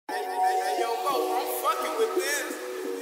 Hey, yo, Mo, I'm fucking with this.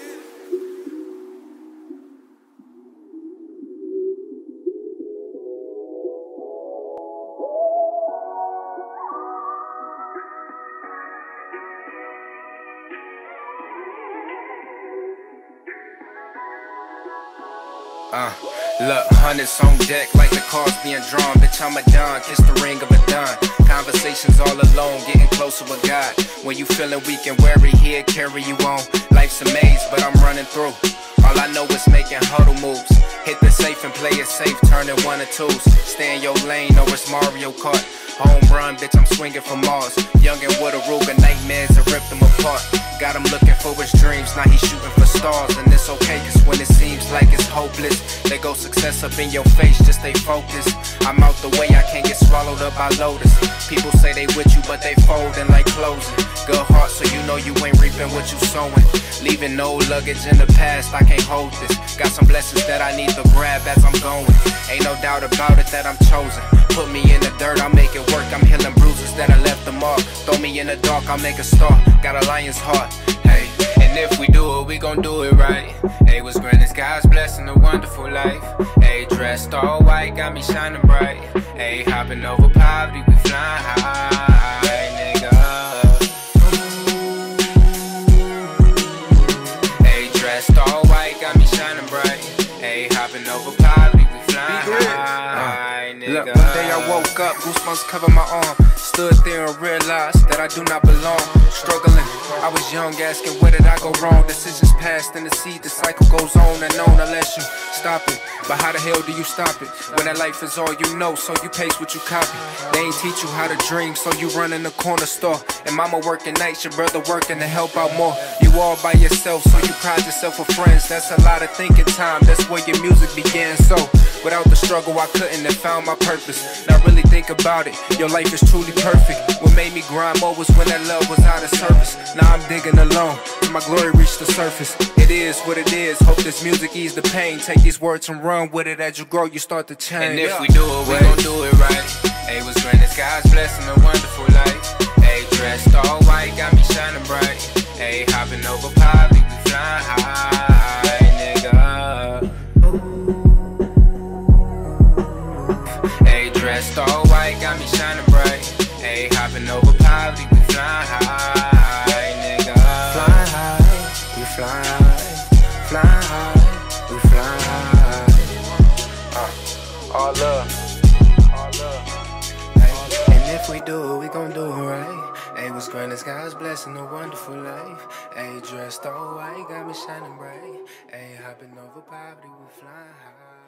Look, hundreds on deck like the cards being drawn. Bitch, I'm a don, kiss the ring of a don. Conversations all alone, getting closer with God. When you feeling weak and weary, he'll carry you on. Life's a maze, but I'm running through. All I know is making huddle moves. Hit the safe and play it safe, turning one or twos. Stay in your lane or it's Mario Kart. Home run, bitch, I'm swinging for Mars. Youngin' with a Ruger, nightmares and rip them apart. Got him looking for his dreams, now he's shooting for stars. And it's okay, cause when it seems like it's hopeless, they go success up in your face, just stay focused. I'm out the way, I can't get swallowed up by Lotus. People say they with you, but they folding like closing. Good heart, so you know you ain't reaping what you sowing. Leaving no luggage in the past, I can't hold this. Got some blessings that I need to grab as I'm going. Ain't no doubt about it that I'm chosen. Put me in the dirt, I'll make it work. I'm healing bruises that I left the mark. Throw me in the dark, I'll make a star. Got a lion's heart, hey. And if we do it, we gon' do it right. Hey, was granted God's blessing, a wonderful life. Hey, dressed all white, got me shining bright. Hey, hopping over poverty, we flying high, nigga. Hey, dressed all white, got me shining bright. Hey, hopping over poverty, we flying high, nigga. Look, one day I woke up, goosebumps cover my arm. Stood there and realized that I do not belong. Struggling, I was young, asking where did I go wrong. Decisions passed in the seed, the cycle goes on and on unless you stop it. But how the hell do you stop it when that life is all you know? So you pace what you copy. They ain't teach you how to dream, so you run in the corner store. And mama working nights, your brother working to help out more. You all by yourself, so you pride yourself with friends. That's a lot of thinking time, that's where your music began. So without the struggle, I couldn't have found my purpose. Now really think about it, your life is truly perfect. What made me grind more was when that love was out of service. Now I'm digging alone, till my glory reached the surface. It is what it is, hope this music ease the pain. Take these words and run with it. As you grow, you start to change. And if we do it, we gon' do it right. Hey, was granted God's blessing, a wonderful life. Hey, dressed all white, got me shining bright. Hey, hopping over poverty, we flying high, nigga. Hey, dressed all white, got me shining bright. Hey, hopping over poverty, we flying high, nigga. Flying high, we flying high. Flying high, we flying high. All love, all love. Hey, and if we do it, we gon' do it right. Hey, was granted God's blessing, a wonderful life. Hey, dressed all white, got me shining bright. Hey, hopping over poverty, we flying high.